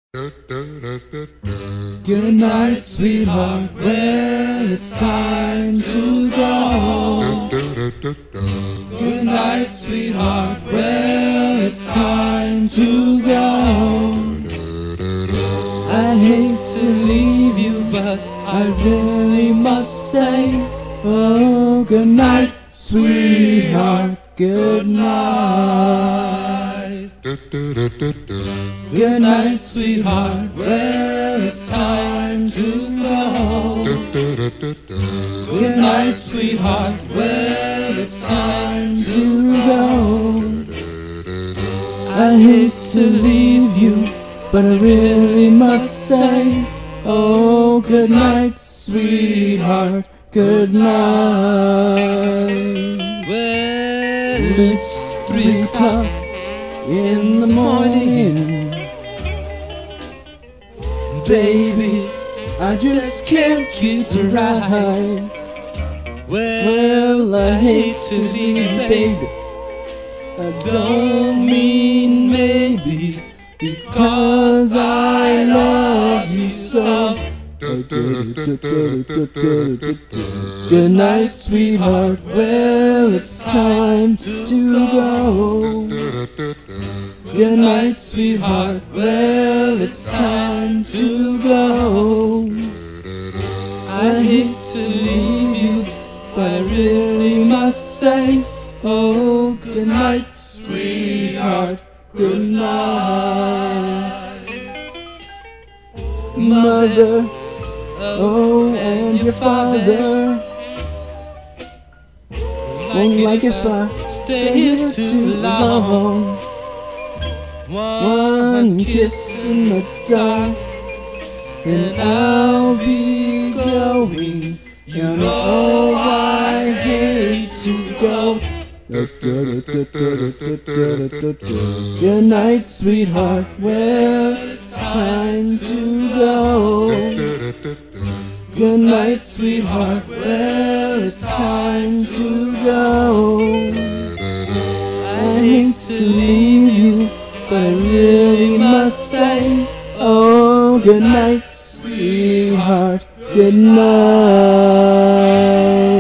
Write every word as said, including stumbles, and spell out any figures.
Good night, sweetheart. Well, it's time to go. Good night, sweetheart. Well, it's time to go. I hate to leave you, but I really must say, oh, good night, sweetheart. Good night. Good night, sweetheart. Well, it's time to go. Good night, sweetheart. Well, it's time to go. I hate to leave you, but I really must say, oh, good night, sweetheart. Good night. Well, it's three o'clock in the morning. Baby, I just can't get it right. Well, I hate to leave you, baby. I don't mean maybe, because I love you so. Good night, sweetheart. Well, it's time to go. Good night, sweetheart. Well, it's time to go. I hate to leave you, but I really must say, oh, good night, sweetheart. Good night. Mother, oh, and your father won't like if I stay here too long. One kiss in the dark, and I'll be going. You know I hate to go. Good night, sweetheart. Well, it's time to go. Good night, sweetheart. Well, it's time to go. I hate to leave you, but I really must say, oh, good night, sweetheart. Good night.